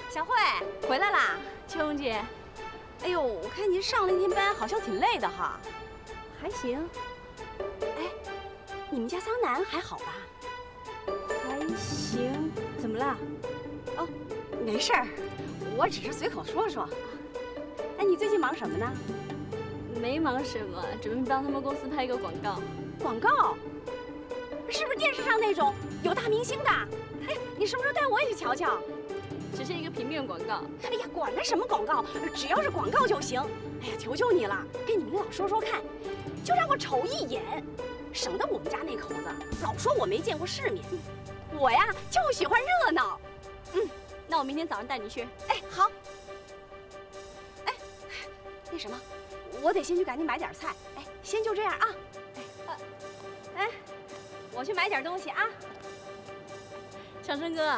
小慧回来啦，秋红姐。哎呦，我看您上了一天班，好像挺累的哈。还行。哎，你们家桑南还好吧？还行。怎么了？哦，没事儿，我只是随口说说。哎，你最近忙什么呢？没忙什么，准备帮他们公司拍一个广告。广告？是不是电视上那种有大明星的？哎呀，你什么时候带我也去瞧瞧？只是一个平面广告。哎呀，管他什么广告，只要是广告就行。哎呀，求求你了，跟你们领导说说看，就让我瞅一眼，省得我们家那口子老说我没见过世面。我呀就喜欢热闹。那我明天早上带你去。哎，好。哎，那什么，我得先去赶紧买点菜。哎，先就这样啊。哎，我去买点东西啊。长生哥。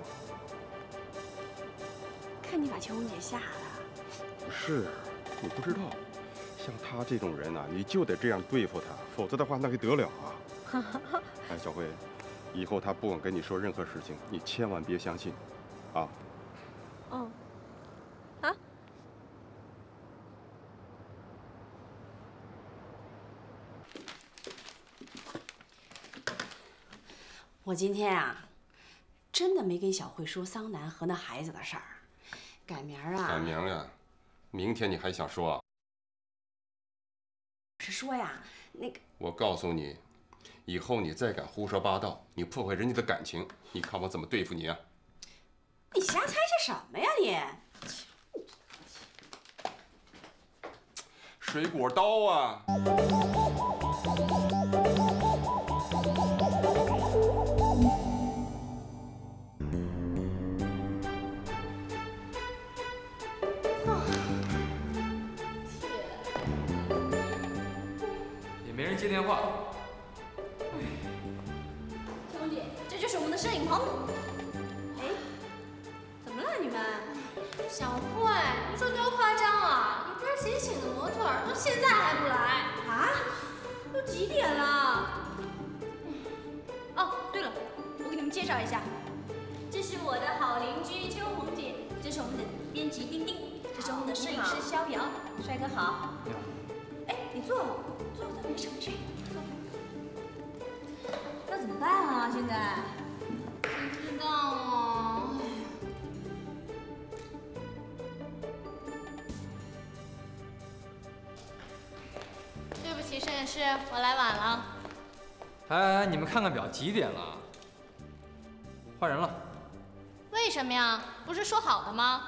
看你把秋红姐吓的。 是，你不知道，像他这种人呐，你就得这样对付他，否则的话那可得了啊！哎，小慧，以后他不管跟你说任何事情，你千万别相信，啊。 哦。啊？我今天啊，真的没跟小慧说桑南和那孩子的事儿。改明儿啊！ 改明儿呀，明天你还想说啊？ 是说呀，那个…… 我告诉你，以后你再敢胡说八道，你破坏人家的感情，你看我怎么对付你啊！ 你瞎猜些什么呀你？ 水果刀啊！ 没人接电话。 秋红姐，这就是我们的摄影棚。哎，怎么了你们？ 小慧，你说多夸张啊！也不知道谁请的模特，到现在还不来啊？都几点了？哦，对了，我给你们介绍一下，这是我的好邻居秋红姐，这是我们的编辑丁丁，这是我们的摄影师逍遥。帅哥好。你好。哎，你坐。没事没事，那怎么办啊？现在不知道啊。对不起，摄影师，我来晚了。 哎，你们看看表，几点了？换人了。 为什么呀？不是说好的吗？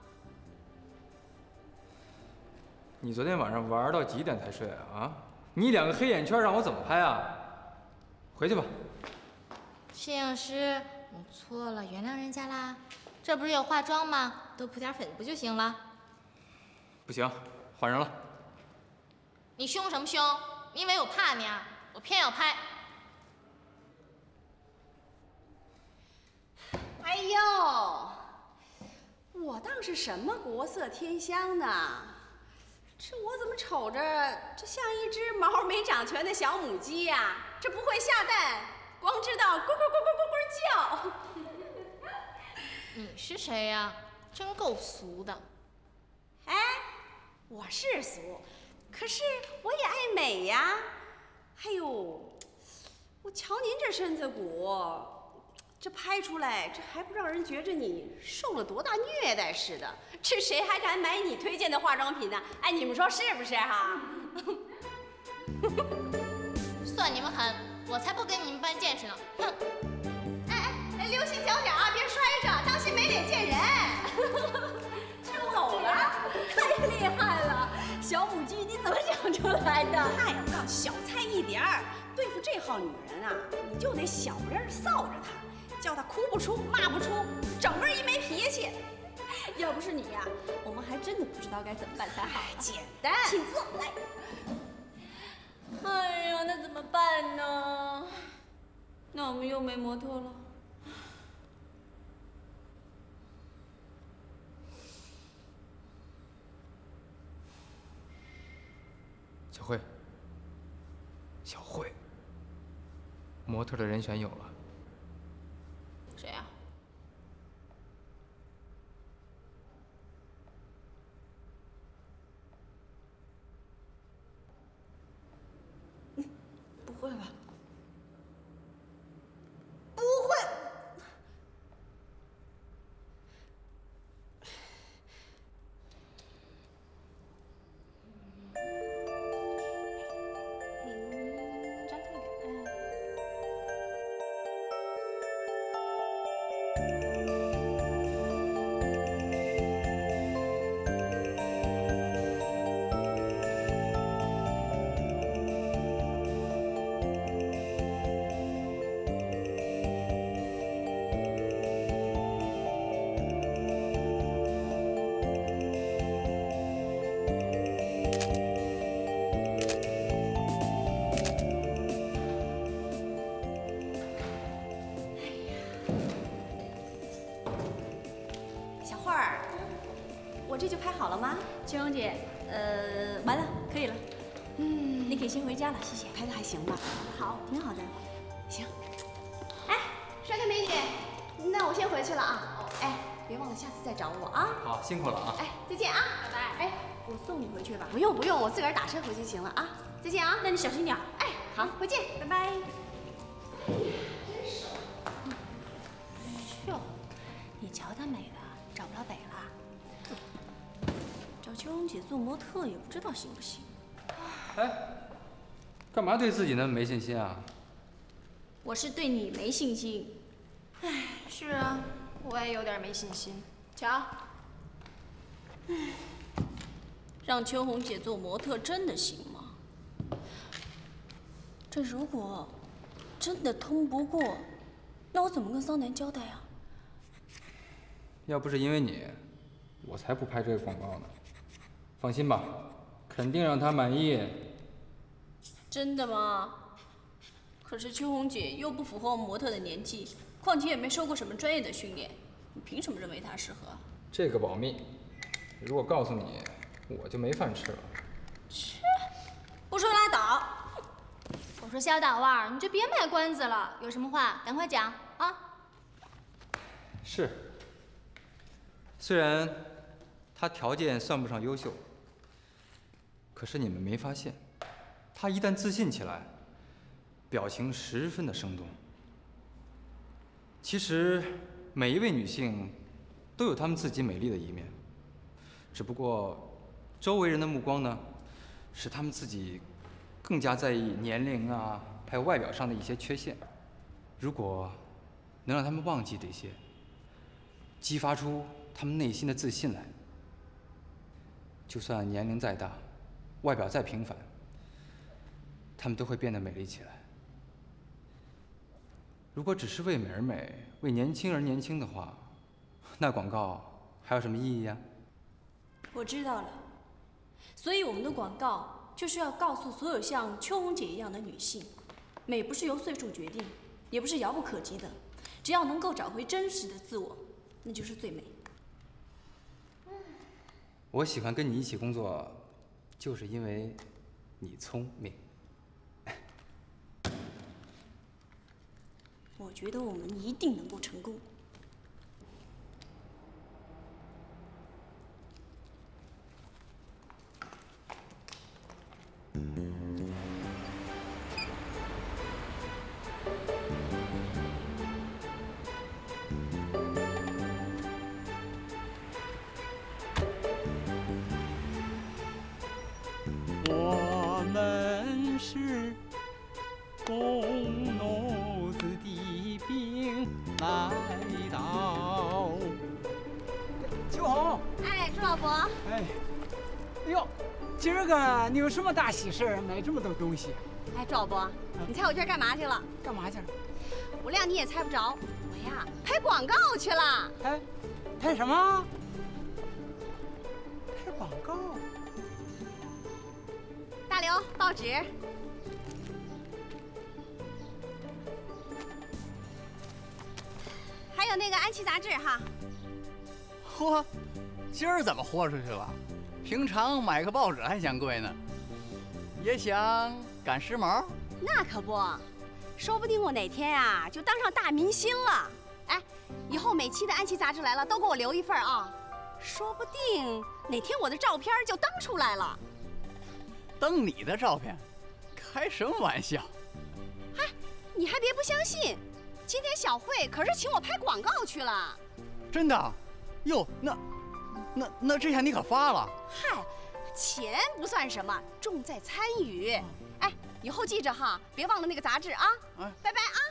你昨天晚上玩到几点才睡啊？你两个黑眼圈让我怎么拍啊？回去吧。 摄影师，我错了，原谅人家啦。这不是有化妆吗？多扑点粉不就行了？ 不行，换人了。 你凶什么凶？你以为我怕你啊？我偏要拍。 哎呦，我当是什么国色天香呢？这我怎么瞅着这像一只毛没长全的小母鸡呀？这不会下蛋，光知道咕咕咕咕咕咕叫。 你是谁呀？真够俗的。 哎，我是俗，可是我也爱美呀。哎呦，我瞧您这身子骨，这拍出来，这还不让人觉着你受了多大虐待似的？这谁还敢买你推荐的化妆品呢？哎，你们说是不是哈？ 算你们狠，我才不跟你们般见识呢！哼！ 哎，留心脚点啊，别摔着，当心没脸见人。走了，太厉害了，小母鸡，你怎么想出来的？那要让小菜一碟儿，对付这号女人啊，你就得小人臊着她，叫她哭不出，骂不出，整个一没脾气。要不是你呀，我们还真的不知道该怎么办才好。简单，请坐，来。哎呀，那怎么办呢？那我们又没模特了。 小慧，小慧，模特的人选有了。 谁呀？ 拍好了吗？秋红姐，完了，可以了。你可以先回家了，谢谢。拍的还行吧？好，挺好的。行。哎，帅哥美女，那我先回去了啊。哎，别忘了下次再找我啊。 好，辛苦了啊。 哎，再见啊，拜拜。哎，我送你回去吧。不用不用，我自个儿打车回去就行了啊。再见啊。那你小心点。哎，好，回见，拜拜。哟，你瞧她美的，找不了北了。找秋红姐做模特也不知道行不行。 哎，干嘛对自己那么没信心啊？ 我是对你没信心。哎，是啊，我也有点没信心。瞧，让秋红姐做模特真的行吗？这如果真的通不过，那我怎么跟桑南交代啊？ 要不是因为你，我才不拍这个广告呢。放心吧，肯定让他满意。 真的吗？可是秋红姐又不符合我模特的年纪，况且也没受过什么专业的训练，你凭什么认为她适合？ 这个保密，如果告诉你，我就没饭吃了。 切，不说拉倒。 我说小岛腕儿，你就别卖关子了，有什么话赶快讲啊！ 是，虽然他条件算不上优秀，可是你们没发现，他一旦自信起来，表情十分的生动。其实每一位女性都有她们自己美丽的一面，只不过周围人的目光呢，使她们自己更加在意年龄啊，还有外表上的一些缺陷。如果能让她们忘记这些，激发出她们内心的自信来，就算年龄再大，外表再平凡，她们都会变得美丽起来。如果只是为美而美，为年轻而年轻的话，那广告还有什么意义呀？ 我知道了，所以我们的广告就是要告诉所有像秋红姐一样的女性，美不是由岁数决定，也不是遥不可及的，只要能够找回真实的自我，那就是最美。 我喜欢跟你一起工作，就是因为你聪明。 我觉得我们一定能够成功。 我们是弓弩子弟兵来到。秋红， 哎，朱老伯， 哎呦，今儿个你有什么大喜事儿买这么多东西？ 哎，朱老伯，你猜我今儿干嘛去了？ 干嘛去了？ 我亮你也猜不着，我呀拍广告去了。 拍什么？拍广告？ 大刘，报纸。还有那个安琪杂志哈。 嚯，今儿怎么豁出去了？平常买个报纸还嫌贵呢。也想赶时髦？ 那可不，说不定我哪天啊就当上大明星了。哎，以后每期的安琪杂志来了都给我留一份啊，说不定哪天我的照片就登出来了。 登你的照片？开什么玩笑？ 嗨，你还别不相信，今天小慧可是请我拍广告去了。 真的？哟，那这下你可发了。 嗨，钱不算什么，重在参与。哎，以后记着哈，别忘了那个杂志啊。拜拜啊。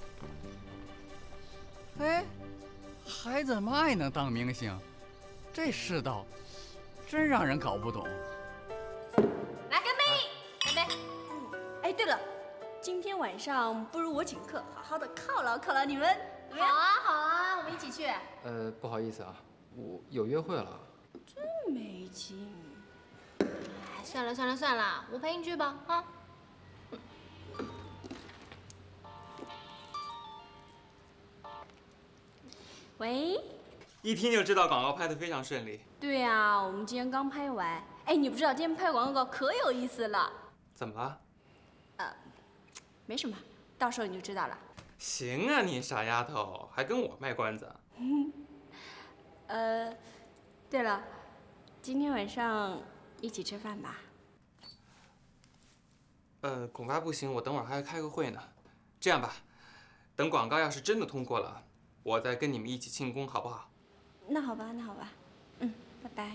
哎，孩子妈也能当明星，这世道真让人搞不懂。 来干杯！干杯！哎，对了，今天晚上不如我请客，好好的犒劳犒劳你们。 好啊好啊，我们一起去。 不好意思啊，我有约会了。 真没劲。 哎，算了算了算了，我陪你去吧啊。 喂， 一听就知道广告拍得非常顺利。 对呀，我们今天刚拍完。哎，你不知道今天拍广告可有意思了。 怎么了？ 没什么，到时候你就知道了。 行啊，你傻丫头，还跟我卖关子。 对了，今天晚上一起吃饭吧？ 恐怕不行，我等会儿还要开个会呢。这样吧，等广告要是真的通过了，我再跟你们一起庆功，好不好？ 那好吧，那好吧。拜拜。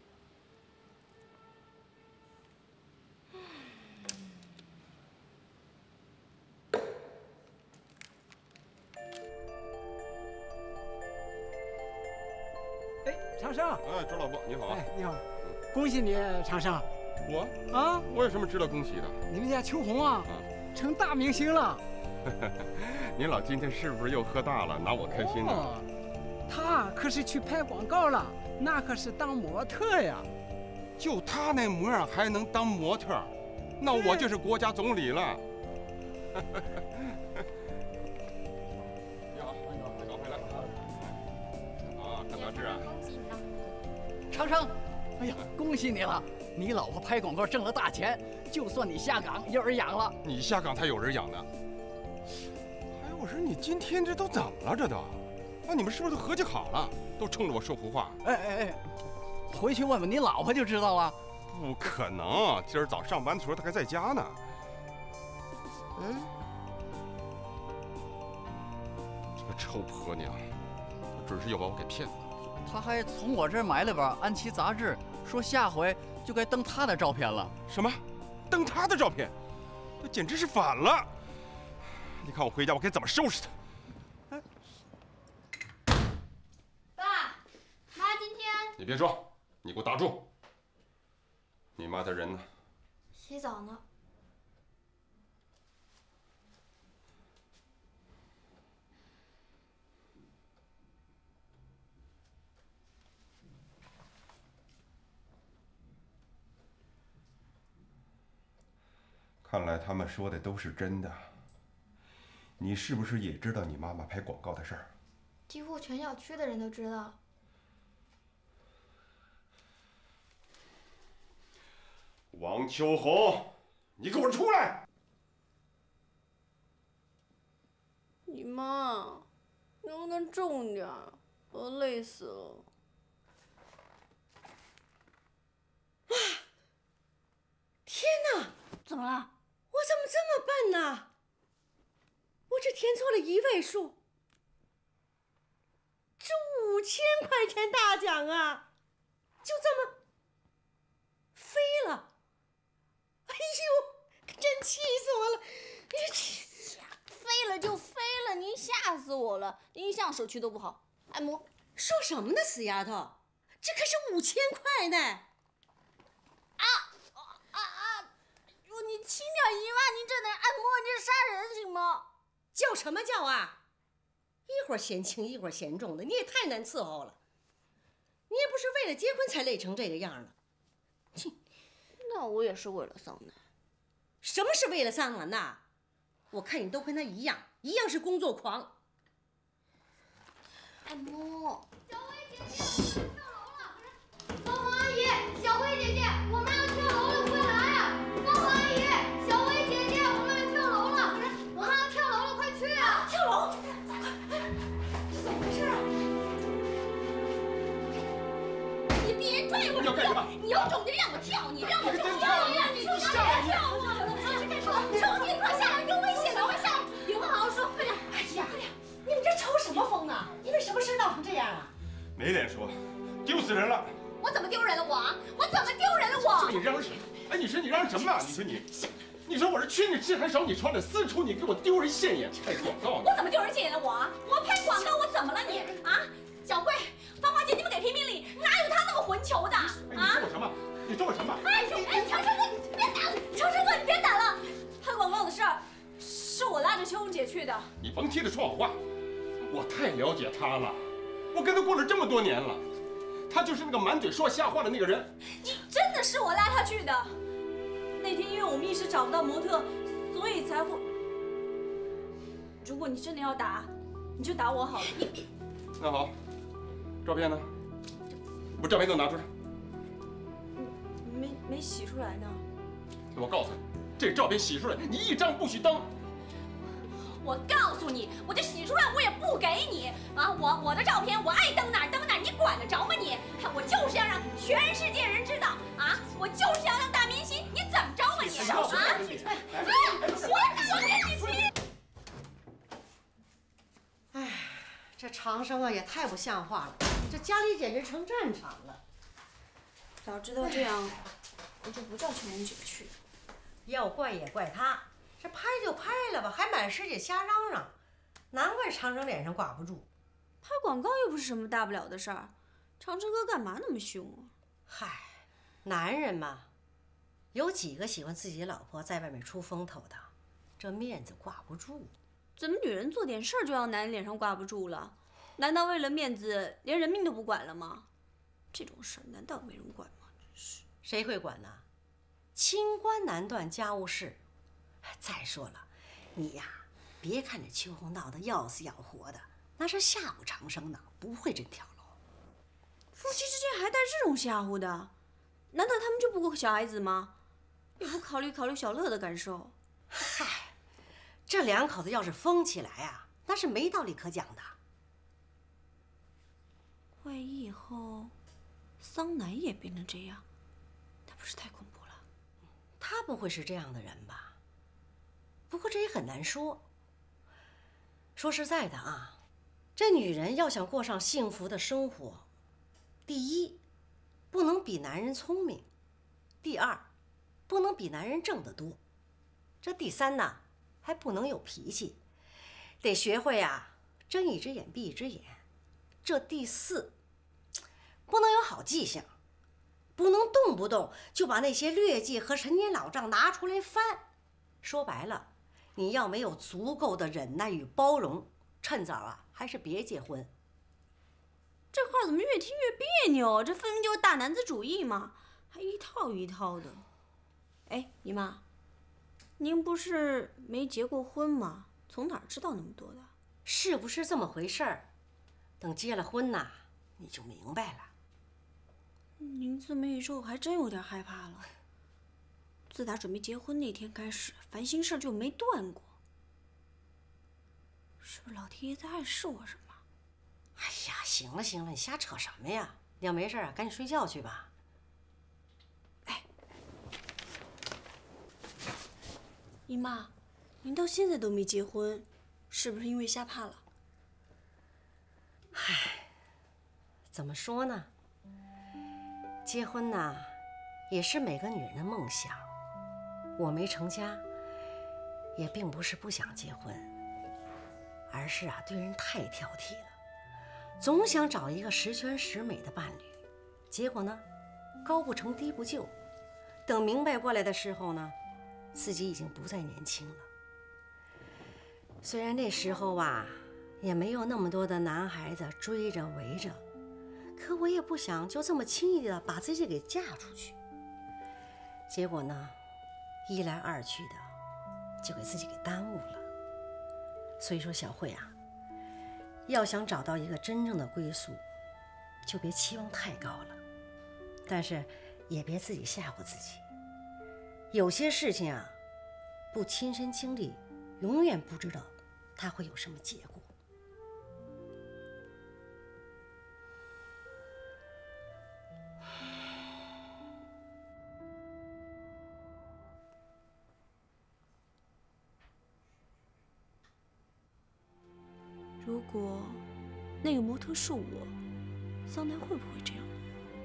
哎，长生。 哎，周老伯，你好。 哎，你好，恭喜你，长生。 我有什么值得恭喜的？ 你们家秋红啊，成大明星了。 您老今天是不是又喝大了，拿我开心呢？ 他可是去拍广告了，那可是当模特呀。 就他那模样还能当模特，那我就是国家总理了。你好，刚回来。啊，看杂志啊。 恭喜你了， 长生，哎呀，恭喜你了！你老婆拍广告挣了大钱，就算你下岗有人养了。 你下岗才有人养呢。哎，我说你今天这都怎么了？这都，你们是不是都合计好了？都冲着我说胡话？ 哎，回去问问你老婆就知道了。 不可能，今儿早上班的时候她还在家呢。这个臭婆娘，她准是又把我给骗了。 他还从我这儿买了本《安琪》杂志，说下回就该登他的照片了。 什么？登她的照片？那简直是反了！你看我回家我该怎么收拾她？ 爸妈今天你别说，你给我打住！你妈的人呢？ 洗澡呢。 看来他们说的都是真的。你是不是也知道你妈妈拍广告的事儿？ 几乎全小区的人都知道。 王秋红，你给我出来！ 你妈，能不能重点？我累死了。 啊！天哪！ 怎么了？ 我怎么这么笨呢？我只填错了1位数，这5000块钱大奖啊，就这么飞了！哎呦，真气死我了！ 飞了就飞了，您吓死我了！您一向手气都不好，按摩。 说什么呢，死丫头？这可是5000块呢！ 你轻点1万，您这能按摩，你这杀人行吗？ 叫什么叫啊？一会儿嫌轻，一会儿嫌重的，你也太难伺候了。你也不是为了结婚才累成这个样了。 那我也是为了桑南。 什么是为了桑南呐？我看你都跟他一样是工作狂。 按摩。 小薇姐姐，跳楼了！芳芳阿姨，小薇姐姐，我们要跳楼了，快来啊！芳芳阿姨，小薇姐姐，我们要跳楼了！我们要跳楼了，快去啊！ 跳楼！这怎么回事啊？ 你别拽我！ 你要干什么？ 你有种就让我跳，你让我跳！ 你下来！ 跳我！求你快下来，有危险的，快下来！有话好好说，快点！ 哎呀，你们这抽什么风啊？你为什么事闹成这样啊？ 没脸说，丢死人了！ 我怎么丢人了我啊？我怎么丢人了我？ 你嚷什么？哎，你说你嚷什么啊？你说我是缺你吃还少你穿的，私厨你给我丢人现眼，拍广告呢？ 我怎么丢人现眼了我啊？我拍广告我怎么了你啊？小慧、芳华姐，你们给评评理，哪有他那么混球的啊？ 你说我什么？你说我什么？ 长生哥，你别打了！长生哥，你别打了！拍广告的事儿是我拉着秋红姐去的。 你甭提这说谎话，我太了解他了，我跟他过了这么多年了，他就是那个满嘴说瞎话的那个人。 真的是我拉他去的。那天因为我们一时找不到模特，所以才会。如果你真的要打，你就打我好了。你别。 那好， 照片呢？把照片都拿出来。 没洗出来呢。 我告诉你，这照片洗出来，你一张不许登。 我告诉你，我就洗出来，我也不给你啊！我的照片，我爱登哪儿登哪儿，你管得着吗你？我就是要让全世界人知道啊！我就是要当大明星，你怎么着吧你？啊！我跟你拼！ 哎，这长生啊也太不像话了，这家里简直成战场了。 早知道这样，我就不叫情人节去。 要怪也怪他，这拍就拍了吧，还满世界瞎嚷嚷，难怪长生脸上挂不住。 拍广告又不是什么大不了的事儿，长生哥干嘛那么凶啊？ 嗨，男人嘛，有几个喜欢自己老婆在外面出风头的？这面子挂不住。 怎么女人做点事儿就让男人脸上挂不住了？难道为了面子连人命都不管了吗？这种事儿难道没人管吗？真是。 谁会管呢？清官难断家务事。再说了，你呀，别看这秋红闹得要死要活的，那是吓唬长生的，不会真跳楼。 夫妻之间还带这种吓唬的？难道他们就不过小孩子吗？也不考虑小乐的感受？ 嗨，这两口子要是疯起来啊，那是没道理可讲的。 万一以后桑南也变成这样，那不是太恐怖了？ 他不会是这样的人吧？不过这也很难说。说实在的啊，这女人要想过上幸福的生活，第一，不能比男人聪明；第二，不能比男人挣得多；这第三呢，还不能有脾气，得学会啊睁一只眼闭一只眼；这第四，不能有好记性，不能动不动就把那些劣迹和陈年老账拿出来翻。说白了，你要没有足够的忍耐与包容，趁早啊还是别结婚。 这话怎么越听越别扭？这分明就是大男子主义嘛，还一套一套的。哎，姨妈，您不是没结过婚吗？从哪儿知道那么多的？ 是不是这么回事儿？等结了婚呐，你就明白了。 您这么一说，我还真有点害怕了。自打准备结婚那天开始，烦心事就没断过。是不是老天爷在暗示我什么？ 哎呀，行了行了，你瞎扯什么呀？你要没事啊，赶紧睡觉去吧。 哎，姨妈，您到现在都没结婚，是不是因为吓怕了？ 唉，怎么说呢？结婚呐，也是每个女人的梦想。我没成家，也并不是不想结婚，而是啊，对人太挑剔了，总想找一个十全十美的伴侣。结果呢，高不成低不就，等明白过来的时候呢，自己已经不再年轻了。虽然那时候啊，也没有那么多的男孩子追着围着，可我也不想就这么轻易的把自己给嫁出去。结果呢，一来二去的，就给自己给耽误了。所以说，小慧啊，要想找到一个真正的归宿，就别期望太高了，但是也别自己吓唬自己。有些事情啊，不亲身经历，永远不知道它会有什么结果。 如果那个模特是我，桑南会不会这样呢？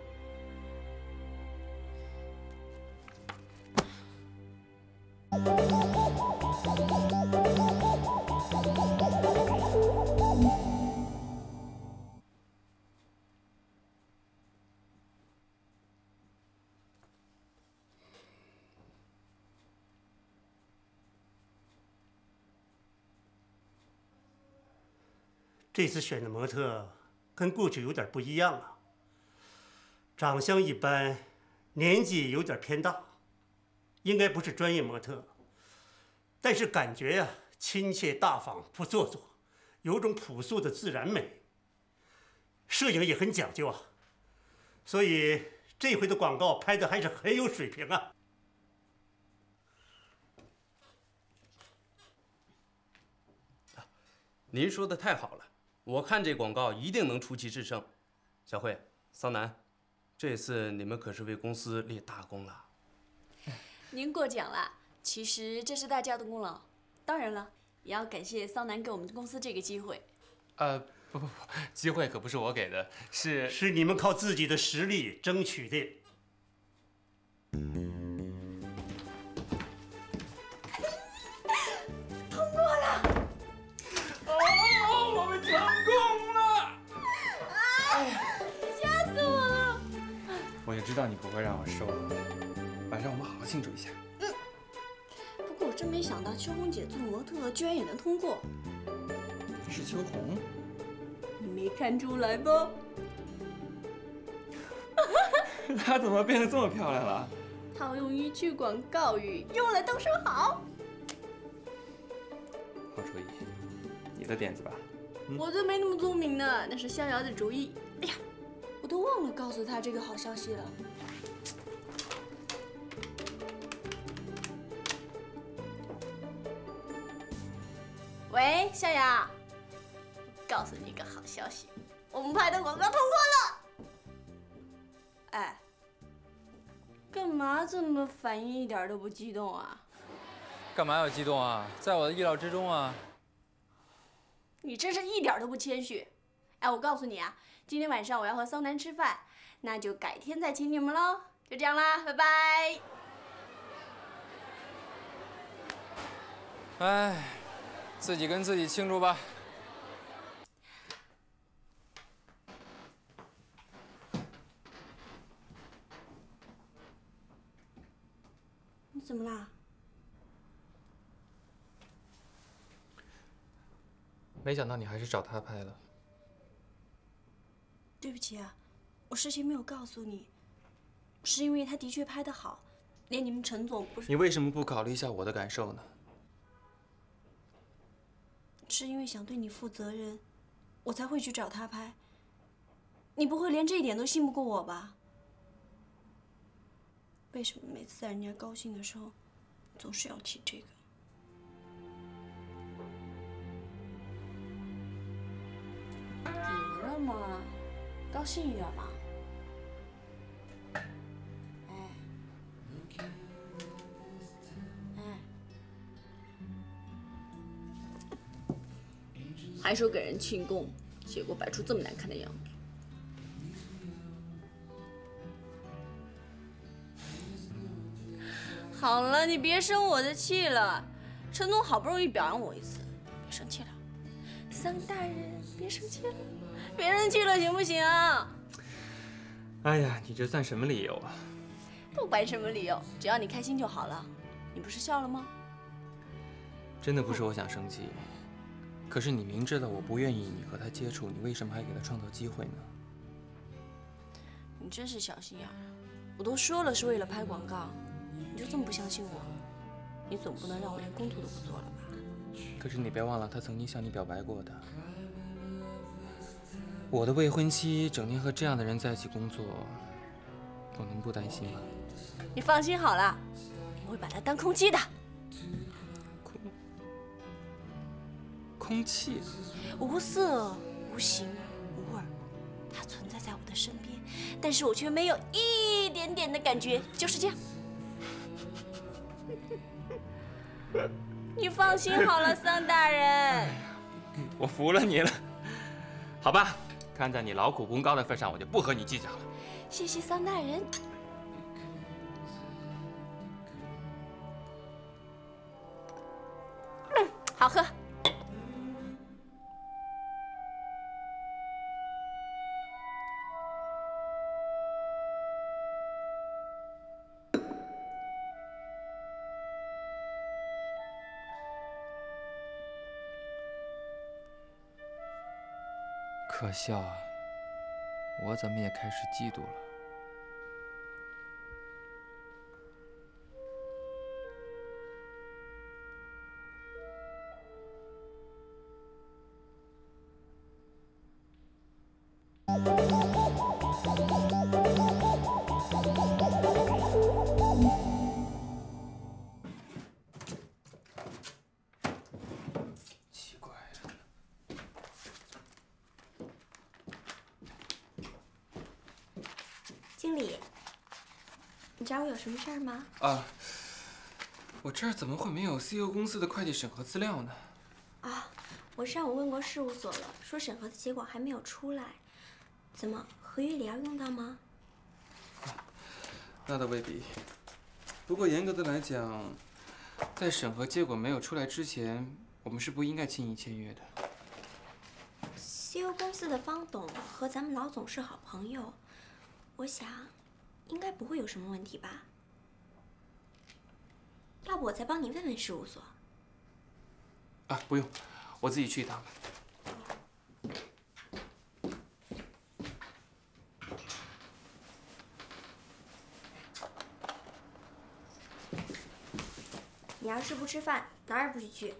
这次选的模特跟过去有点不一样啊，长相一般，年纪有点偏大，应该不是专业模特，但是感觉呀，亲切大方，不做作，有种朴素的自然美。 摄影也很讲究啊，所以这回的广告拍的还是很有水平啊。 您说的太好了，我看这广告一定能出奇制胜。小慧、桑南，这次你们可是为公司立大功了。 您过奖了，其实这是大家的功劳。当然了，也要感谢桑南给我们公司这个机会。 不，机会可不是我给的， 是你们靠自己的实力争取的。 通过了！ 哦，我们成功了！ 哎呀，吓死我了！ 我就知道你不会让我收了，晚上我们好好庆祝一下。 不过我真没想到秋红姐做模特居然也能通过。 是秋红？ 你没看出来吧？ 她怎么变得这么漂亮了？ 套用一句广告语，用了都说好。 好主意，你的点子吧。 我才没那么聪明呢，那是逍遥的主意。哎呀，我都忘了告诉他这个好消息了。喂，逍遥，告诉你个好消息，我们拍的广告通过了。哎，干嘛这么反应一点都不激动啊？ 干嘛要激动啊？在我的意料之中啊。 你真是一点都不谦虚。哎，我告诉你啊，今天晚上我要和桑南吃饭，那就改天再请你们喽。就这样啦，拜拜。 哎，自己跟自己庆祝吧。 你怎么啦？ 没想到你还是找他拍了。 对不起啊，我事先没有告诉你，是因为他的确拍得好，连你们陈总不是。 你为什么不考虑一下我的感受呢？ 是因为想对你负责任，我才会去找他拍。你不会连这一点都信不过我吧？为什么每次在人家高兴的时候，总是要提这个？怎么了嘛？高兴一点嘛。哎，还说给人庆功，结果摆出这么难看的样子。好了，你别生我的气了。陈总好不容易表扬我一次，别生气了。桑大人，别生气了，别生气了，行不行？ 哎呀，你这算什么理由啊？ 不管什么理由，只要你开心就好了。你不是笑了吗？ 真的不是我想生气，可是你明知道我不愿意你和他接触，你为什么还给他创造机会呢？ 你真是小心眼儿。我都说了是为了拍广告，你就这么不相信我？你总不能让我连工作都不做了吧？ 可是你别忘了，他曾经向你表白过的。我的未婚妻整天和这样的人在一起工作，我能不担心吗？ 你放心好了，我会把它当空气的。 空气， 无色无形无味，它存在在我的身边，但是我却没有一点点的感觉，就是这样。你放心好了，桑大人。 我服了你了。好吧，看在你劳苦功高的份上，我就不和你计较了。 谢谢桑大人。好喝。 可笑啊！我怎么也开始嫉妒了。 你找我有什么事儿吗？ 啊，我这儿怎么会没有 CEO 公司的会计审核资料呢？ 啊，我上午问过事务所了，说审核的结果还没有出来。怎么，合约里要用到吗？ 那倒未必。不过严格的来讲，在审核结果没有出来之前，我们是不应该轻易签约的。 CEO 公司的方董和咱们老总是好朋友，我想应该不会有什么问题吧。要不我再帮你问问事务所。 啊，不用，我自己去一趟吧。 你要是不吃饭，哪儿也不许去。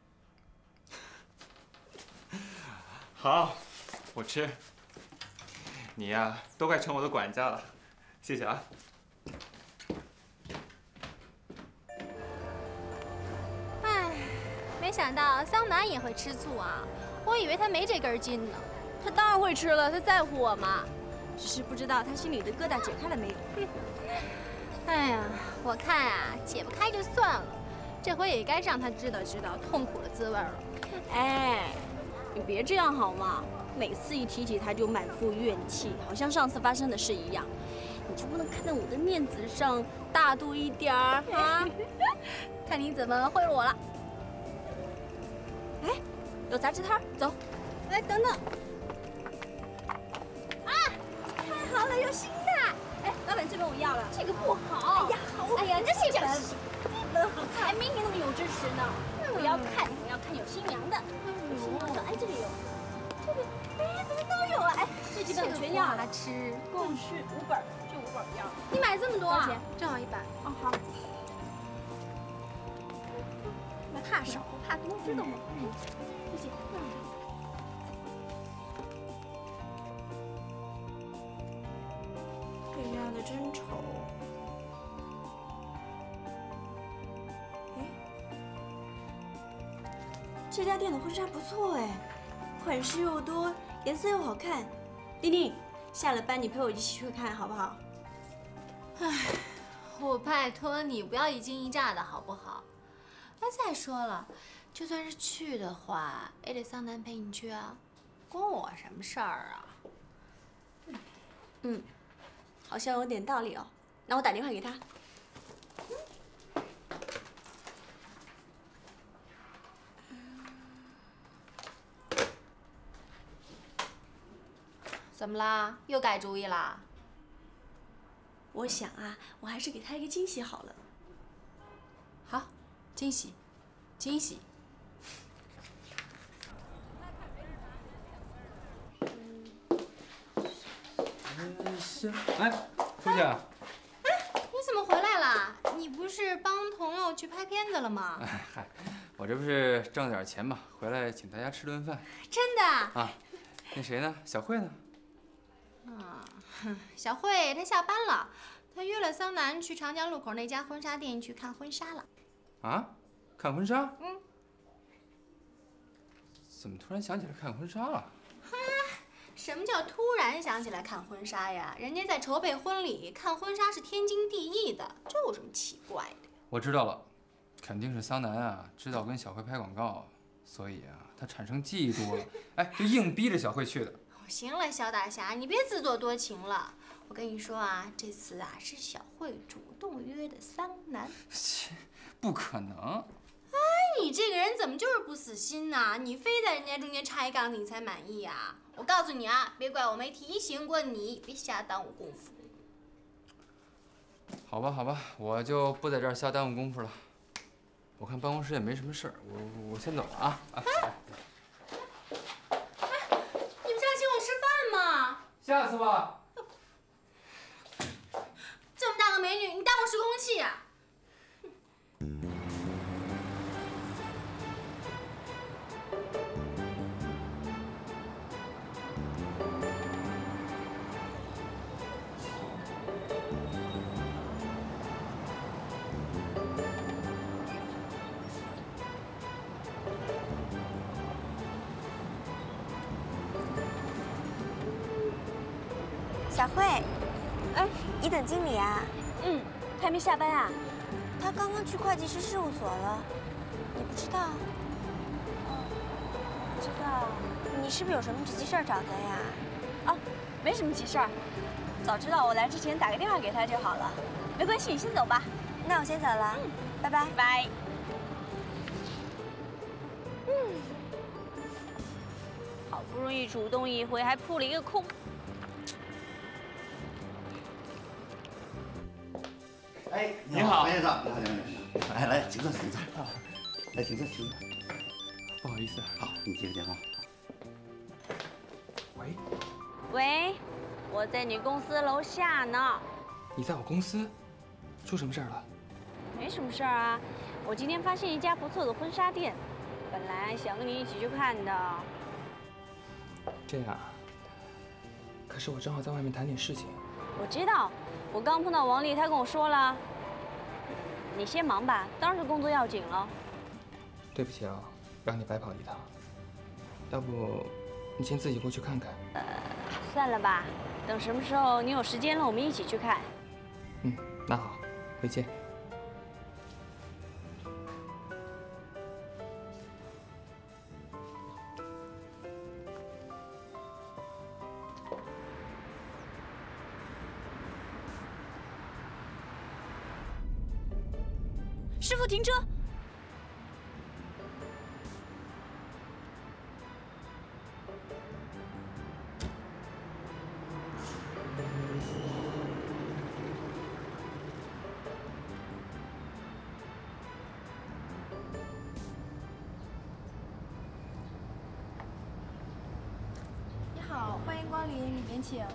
好，我吃。你呀，都快成我的管家了，谢谢啊。 哎，没想到桑南也会吃醋啊！我以为他没这根筋呢。 他当然会吃了，他在乎我嘛。只是不知道他心里的疙瘩解开了没有。 哎呀，我看啊，解不开就算了，这回也该让他知道知道痛苦的滋味了。 哎。你别这样好吗？每次一提起他就满腹怨气，好像上次发生的事一样。你就不能看在我的面子上大度一点儿啊？ 看你怎么贿赂我了。 哎，有杂志摊，走。哎，等等。啊，太好了，有新的。哎，老板，这本我要了。 这个不好。 哎呀，好。 哎呀，这本好才明明那么有支持呢。我要看，我要看有新娘的。有新娘的，哎，这里有。这个，哎，怎么都有啊？哎，这几本我全要了。 吃， 共是5本，就5本要。 你买这么多啊？ 多少钱？ 正好100。 哦，好。怕少不怕多，知道吗？谢谢。这样的真丑。哎，这家店的婚纱不错哎，款式又多，颜色又好看。丽丽，下了班你陪我一起去看好不好？ 唉，我拜托你不要一惊一乍的好不好？哎，再说了，就算是去的话，也得桑南陪你去啊，关我什么事儿啊？ 嗯，好像有点道理哦。那我打电话给他。 怎么啦？又改主意啦？ 我想啊，我还是给他一个惊喜好了。 好，惊喜，惊喜。 哎，出去啊！ 哎，你怎么回来了？你不是帮朋友去拍片子了吗？ 哎嗨，我这不是挣点钱嘛，回来请大家吃顿饭。 真的？ 啊，那谁呢？小慧呢？ 啊，小慧她下班了，她约了桑南去长江路口那家婚纱店去看婚纱了。 啊？看婚纱？ 嗯。 怎么突然想起来看婚纱了？ 什么叫突然想起来看婚纱呀？人家在筹备婚礼，看婚纱是天经地义的，这有什么奇怪的？ 我知道了，肯定是桑南啊，知道跟小慧拍广告，所以啊，他产生嫉妒了，哎，就硬逼着小慧去的。 行了，萧大侠，你别自作多情了。我跟你说啊，这次啊是小慧主动约的桑南。 切，不可能！ 哎，你这个人怎么就是不死心呢？你非在人家中间插一杠子你才满意啊？我告诉你啊，别怪我没提醒过你，别瞎耽误功夫。 好吧，好吧，我就不在这儿瞎耽误功夫了。我看办公室也没什么事儿，我先走了啊。 你不是要请我吃饭吗？ 下次吧。 这么大个美女，你耽误时空气呀？ 小慧，哎，你等经理啊？ 嗯。 还没下班啊？ 他刚刚去会计师事务所了，你不知道？ 不知道。 你是不是有什么急事儿找他呀？ 哦，没什么急事儿。早知道我来之前打个电话给他就好了。没关系，你先走吧。 那我先走了，拜拜。 拜。好不容易主动一回，还扑了一个空。 哎， 你好， 白先生，你好，你好，来来，请坐，请坐。来，请坐，请坐。 不好意思。 好，你接个电话。 喂。 喂，我在你公司楼下呢。 你在我公司？出什么事儿了？ 没什么事儿啊，我今天发现一家不错的婚纱店，本来想跟你一起去看的。 这样啊。可是我正好在外面谈点事情。 我知道，我刚碰到王丽，她跟我说了。你先忙吧，当然是工作要紧了。 对不起啊，让你白跑一趟。要不你先自己过去看看。 算了吧，等什么时候你有时间了，我们一起去看。 嗯，那好，回见。 师傅，停车！ 你好，欢迎光临，里面请。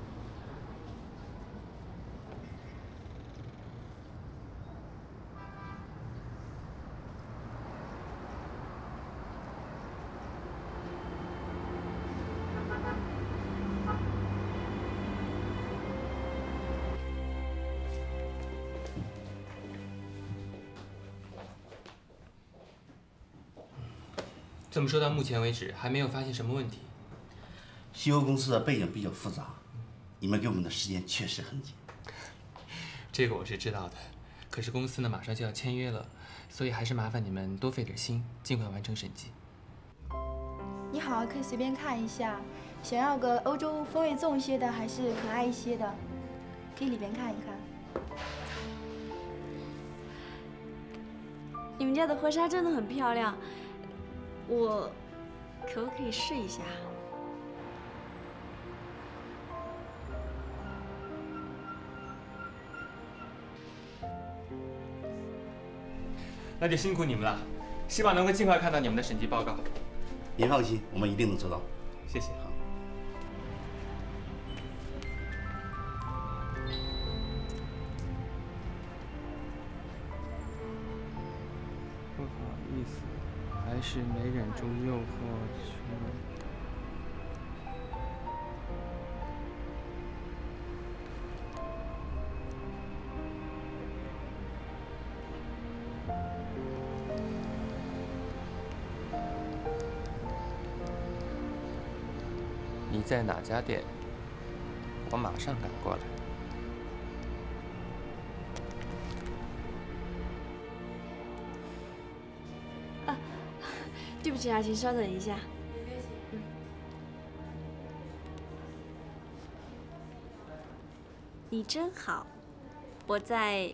这么说到目前为止，还没有发现什么问题。 西欧公司的背景比较复杂，你们给我们的时间确实很紧。 这个我是知道的，可是公司呢马上就要签约了，所以还是麻烦你们多费点心，尽快完成审计。 你好，可以随便看一下，想要个欧洲风味重一些的，还是可爱一些的，可以里边看一看。 你们家的婚纱真的很漂亮，我可不可以试一下？ 那就辛苦你们了，希望能够尽快看到你们的审计报告。 您放心，我们一定能做到。 谢谢。 好。 不好意思，还是没忍住诱惑去。你在哪家店？我马上赶过来。 啊，对不起啊，请稍等一下。你真好，我在。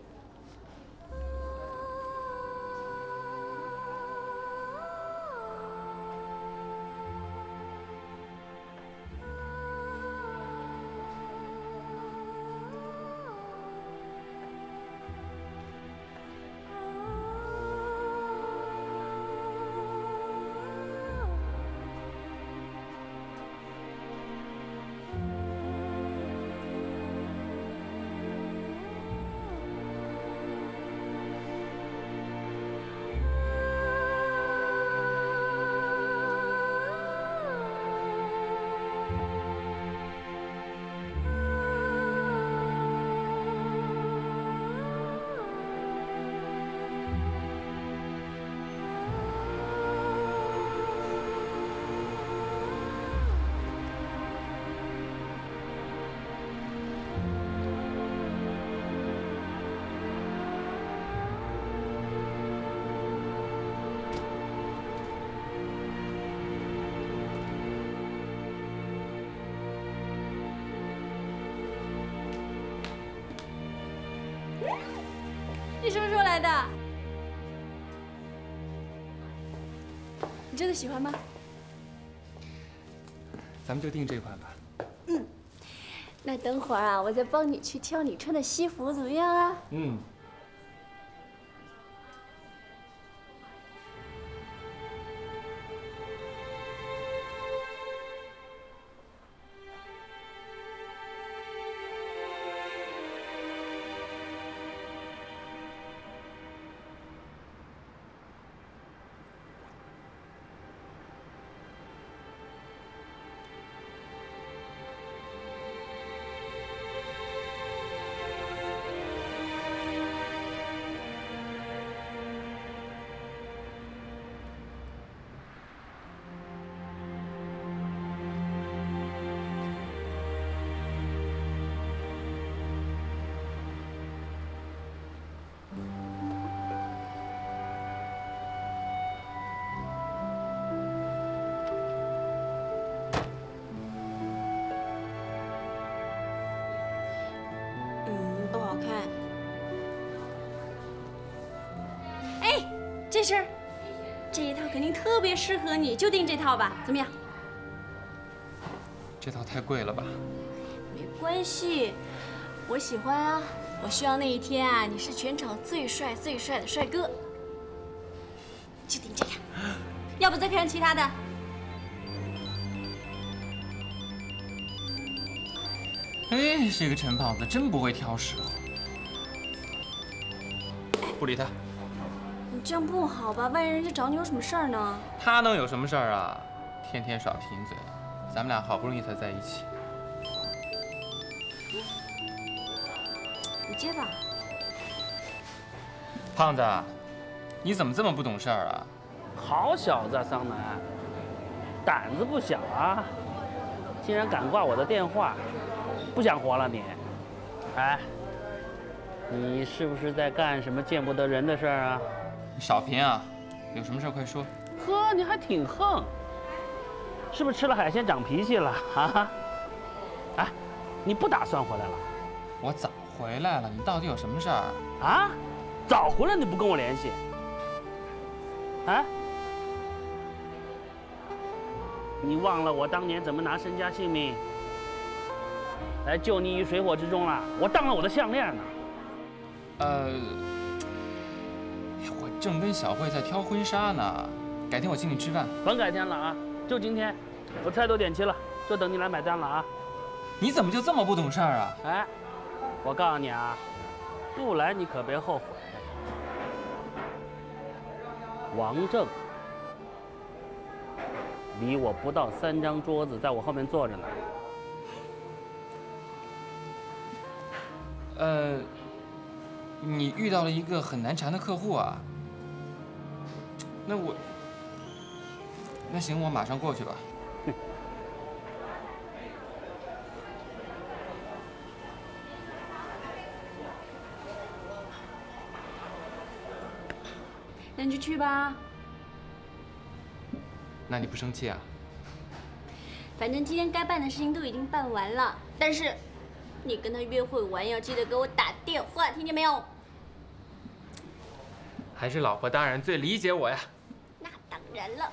你什么时候来的？你真的喜欢吗？ 咱们就定这款吧。 嗯，那等会儿啊，我再帮你去挑你穿的西服，怎么样啊？ 嗯。 不好看。哎，这身儿，这一套肯定特别适合你，就订这套吧，怎么样？ 这套太贵了吧？ 没关系，我喜欢啊。我希望那一天啊，你是全场最帅最帅的帅哥。就订这个，要不再看看其他的。 哎，这个陈胖子真不会挑食。不理他。 你这样不好吧？万一人家找你有什么事儿呢？ 他能有什么事儿啊？天天耍贫嘴，咱们俩好不容易才在一起。 你接吧。 胖子，你怎么这么不懂事儿啊？ 好小子，桑南，胆子不小啊！竟然敢挂我的电话，不想活了你？哎，你是不是在干什么见不得人的事儿啊？ 少贫啊！有什么事快说。 呵，你还挺横，是不是吃了海鲜长脾气了啊？哎，你不打算回来了？ 我早回来了，你到底有什么事儿啊？早回来你不跟我联系？啊？你忘了我当年怎么拿身家性命来救你于水火之中了？我当了我的项链呢。 我正跟小慧在挑婚纱呢，改天我请你吃饭。 甭改天了啊，就今天，我菜都点齐了，就等你来买单了啊。 你怎么就这么不懂事儿啊？ 哎，我告诉你啊，不来你可别后悔。王正离我不到3张桌子，在我后面坐着呢。 你遇到了一个很难缠的客户啊？那行，我马上过去吧。 那你就去吧。 那你不生气啊？ 反正今天该办的事情都已经办完了，但是你跟他约会完要记得给我打电话，听见没有？ 还是老婆大人最理解我呀。 那当然了。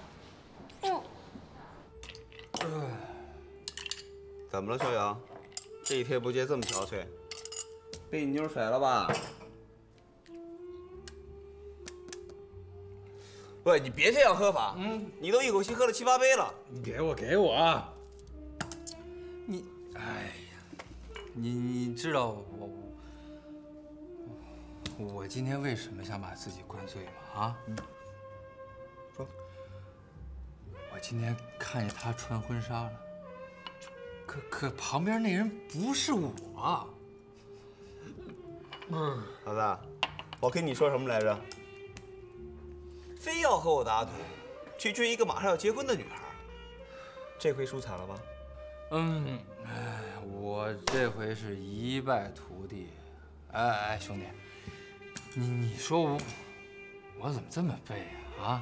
怎么了，小杨？这一天不见这么憔悴，被你妞甩了吧？喂，你别这样喝法，你都一口气喝了7、8杯了。 你给我！你，哎呀，你知道我今天为什么想把自己灌醉吗？啊？ 说。 我今天看见他穿婚纱了，可旁边那人不是我。 老大，我跟你说什么来着？非要和我打赌，去追一个马上要结婚的女孩，这回输惨了吧？ 我这回是一败涂地。哎，兄弟，你说我怎么这么背啊？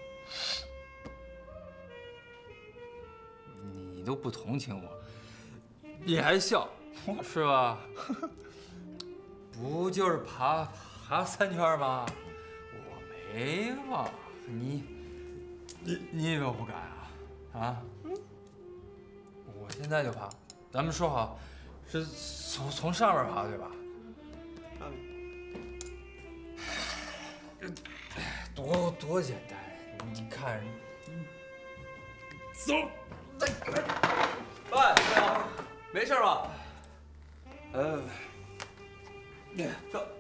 你都不同情我，你还笑，是吧？不就是爬还要3圈吗？我没忘。你以为我不敢啊？啊？我现在就爬。咱们说好，是从上面爬，对吧？多简单！你看，走。 喂，没事吧？ 这。